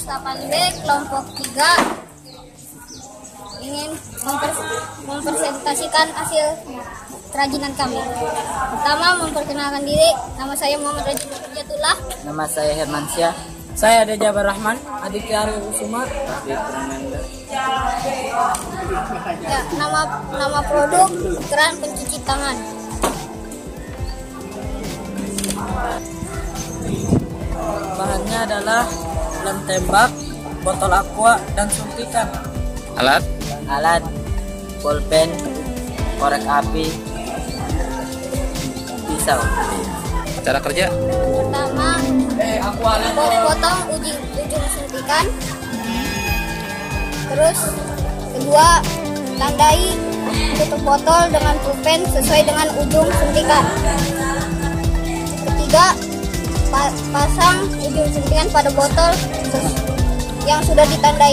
8B kelompok 3 ingin mempresentasikan hasil kerajinan kami. Pertama, memperkenalkan diri. Nama saya Muhammad Rajatullah. Nama saya Hermansyah. Saya ada Jabar Rahman, adik Ari Usuma. Ya, nama produk keran pencuci tangan. Bahannya adalah lem tembak, botol aqua, dan suntikan. Alat pulpen, korek api, pisau. Cara kerja? Pertama, potong ujung suntikan. Terus kedua, tandai tutup botol dengan pulpen sesuai dengan ujung suntikan. Ketiga, pasang ujung suntikan pada botol yang sudah ditandai.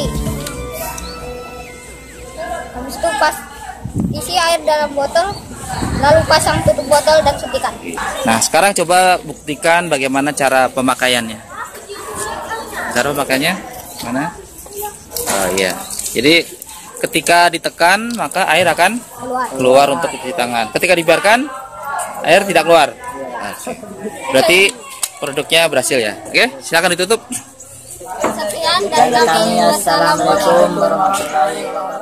Habis itu isi air dalam botol, lalu pasang tutup botol dan suntikan. Nah, sekarang coba buktikan bagaimana cara pemakaiannya. Cara pemakaiannya mana? Oh iya. Jadi ketika ditekan maka air akan keluar untuk cuci tangan. Ketika dibiarkan air tidak keluar. Oke. Berarti produknya berhasil ya. Oke, silakan ditutup. Sekian dari kami. Wassalamualaikum warahmatullahi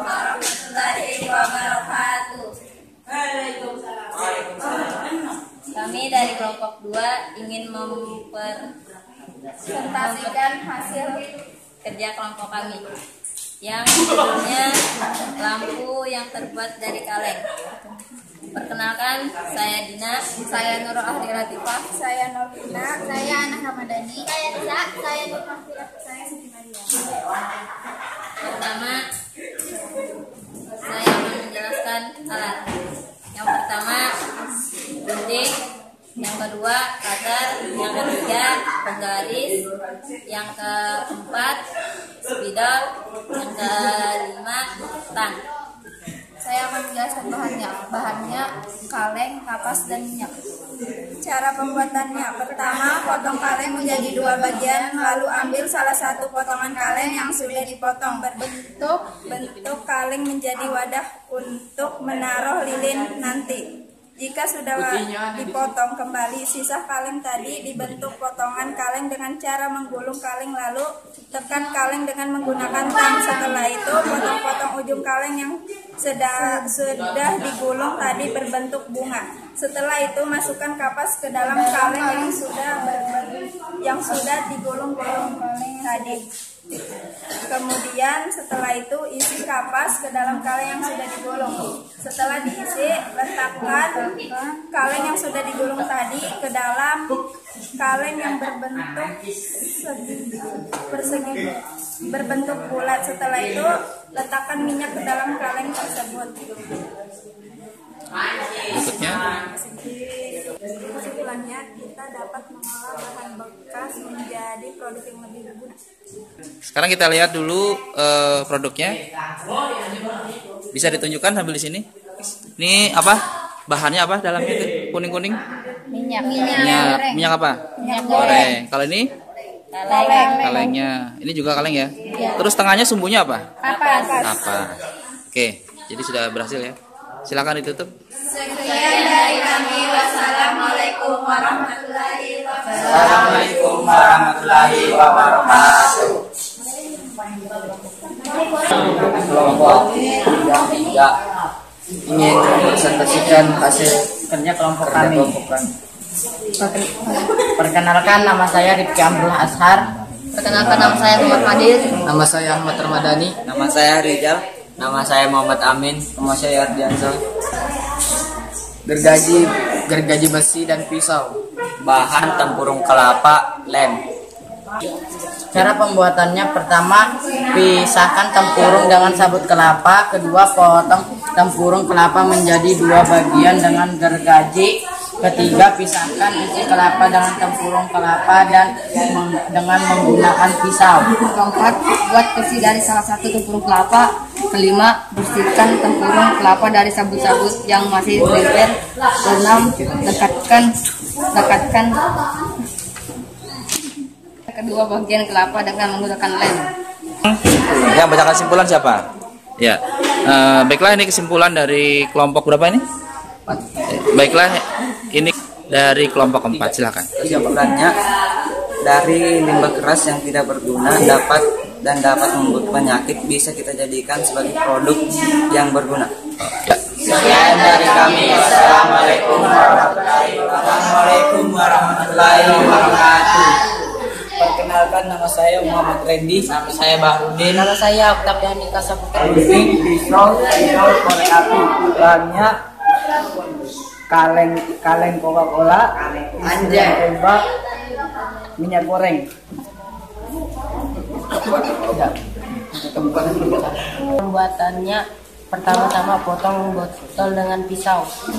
wabarakatuh. Kami dari kelompok 2 ingin mempresentasikan hasil kerja kelompok kami yang judulnya lampu yang terbuat dari kaleng. Perkenalkan, saya Dina, saya Nurul Ahli Latifah, saya Novina, saya Ana Ramadhani, saya Nisa, saya Nur Mahfirah, saya Siti Maria. Pertama, saya akan menjelaskan alat. Yang pertama, gunting. Yang kedua, cutter. Yang ketiga, penggaris. Yang keempat, spidol. Yang kelima, tang. Saya akan menjelaskan bahannya. Bahannya kaleng, kapas, dan minyak. Cara pembuatannya: pertama, potong kaleng menjadi 2 bagian, lalu ambil salah satu potongan kaleng yang sudah dipotong. Bentuk kaleng menjadi wadah untuk menaruh lilin nanti. Jika sudah dipotong kembali, sisa kaleng tadi dibentuk potongan kaleng dengan cara menggulung kaleng, lalu tekan kaleng dengan menggunakan tang. Setelah itu, potong-potong ujung kaleng yang sudah digulung tadi berbentuk bunga. Setelah itu, masukkan kapas ke dalam kaleng yang sudah digulung-gulung tadi. Kemudian setelah itu isi kapas ke dalam kaleng yang sudah digulung. Setelah diisi, letakkan kaleng yang sudah digulung tadi ke dalam kaleng yang berbentuk bulat. Setelah itu letakkan minyak ke dalam kaleng tersebut. Berikutnya, kesimpulannya, kita dapat mengolah bahan bekas menjadi produk yang lebih berguna. sekarang kita lihat dulu produknya. Bisa ditunjukkan sambil di sini. Ini apa? Bahannya apa dalamnya itu? Kuning-kuning? Minyak apa? Minyak goreng. Kalau ini? Kaleng. Kalengnya. Ini juga kaleng ya? Terus tengahnya sumbunya apa? Kapas. Oke, jadi sudah berhasil ya. Silakan ditutup. Sekian dari kami. Wassalamualaikum warahmatullahi wabarakatuh. Assalamualaikum warahmatullahi wabarakatuh. Kelompok 3 ingin mempresentasikan hasil kerja kelompok kami. Perkenalkan, nama saya Rifki Amrullah Ashar. Perkenalkan, nama saya Muhammad Madir. Nama saya Ahmad Ramadhani. Nama saya Rizal. Nama saya Muhammad Amin. Nama saya Ardiansyah. Gergaji besi dan pisau. Bahan tempurung kelapa, lem. Cara pembuatannya: pertama, pisahkan tempurung dengan sabut kelapa. Kedua, potong tempurung kelapa menjadi 2 bagian dengan gergaji. Ketiga, pisahkan isi kelapa dengan tempurung kelapa dan dengan menggunakan pisau. Keempat, buat besi dari salah satu tempurung kelapa. Kelima, bersihkan tempurung kelapa dari sabut-sabut yang masih berlempar. Keenam, dekatkan kedua bagian kelapa dengan menggunakan lem. Yang bacakan kesimpulan siapa? Ya, baiklah ini kesimpulan dari kelompok berapa ini? Baiklah ini dari kelompok 4, silakan. Kesimpulannya, dari limbah keras yang tidak berguna dapat membuat penyakit bisa kita jadikan sebagai produk yang berguna. Ya. Sekian dari kami. Assalamualaikum warahmatullahi wabarakatuh. Perkenalkan, nama saya Muhammad Randy. Nama saya Bahrudin. Nama saya Oktaviani Kasaputra. Pisau korek api. Bahannya kaleng Coca-Cola, Anjay. tembak, minyak goreng. Pembuatannya pertama-tama potong botol dengan pisau.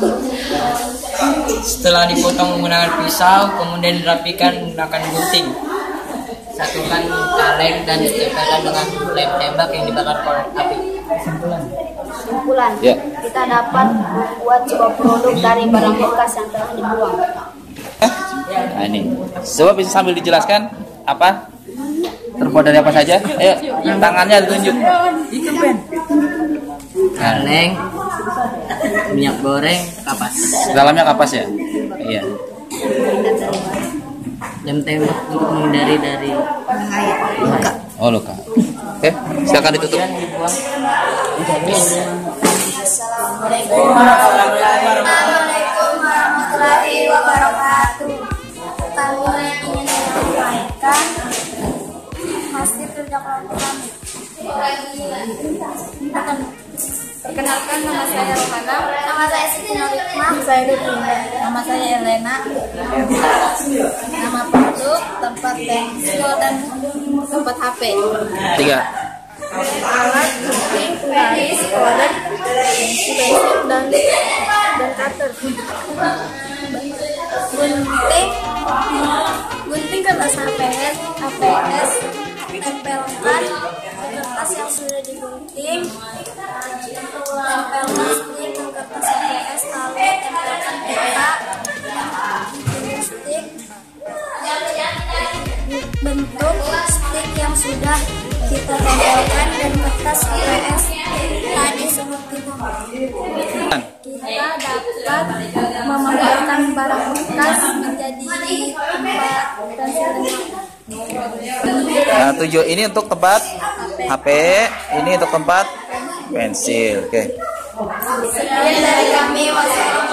Setelah dipotong menggunakan pisau, kemudian dirapikan menggunakan gunting. Satukan kaleng dan ditempelkan dengan lem tembak yang dibakar korek api. Kesimpulan, Ya. kita dapat membuat sebuah produk dari barang bekas yang telah dibuang. Nah ini, coba bisa sambil dijelaskan apa? Terbuat dari apa saja? Ayo, tangannya ditunjuk. Kaleng, minyak goreng, kapas. Dalamnya kapas ya? Iya. Lem tembak untuk menghindari dari Oh luka. Oke, silakan ditutup. Assalamualaikum warahmatullahi wabarakatuh. Kami ingin menyampaikan hasil kerja kelompok kami. Perkenalkan, nama saya Romana. Nama saya Siti Norikmah. Saya Lutfi. Nama saya Elena. Nama produk, tempat pensil dan tempat HP. 3. Alat gunting, garis, korek, pensil dan cutter. Gunting kertas APS, tempelkan kertas yang sudah digunting, tempelkan stick ke kertas APS, lalu tempelkan pita, stick, bentuk stick yang sudah kita tempelkan dan kertas APS tadi seperti itu. Kita dapat membuatkan barang bekas menjadi tempat pensil. Nah, 7 ini untuk tempat HP, ini untuk tempat pensil. Oke. Sekian dari kami. Wassalamualaikum.